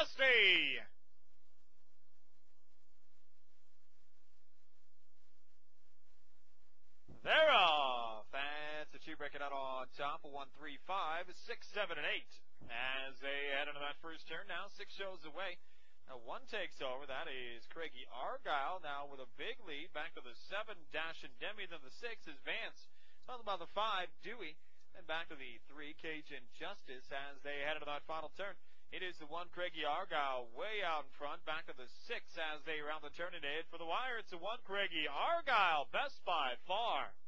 Dusty. They're off. That's a two breaking out on top of 1, 3, 5, 6, 7, and 8. As they head into that first turn now, 6 shows away. Now 1 takes over. That is Craigie Argyle now with a big lead. Back to the 7, Dash and Demi. Then the 6 is Vance. Followed by the 5, Dewey. Then back to the 3, Cajun Justice as they head into that final turn. It is the 1, Craigie Argyle, way out in front. Back to the 6 as they round the turn and head for the wire. It's the 1, Craigie Argyle, best by far.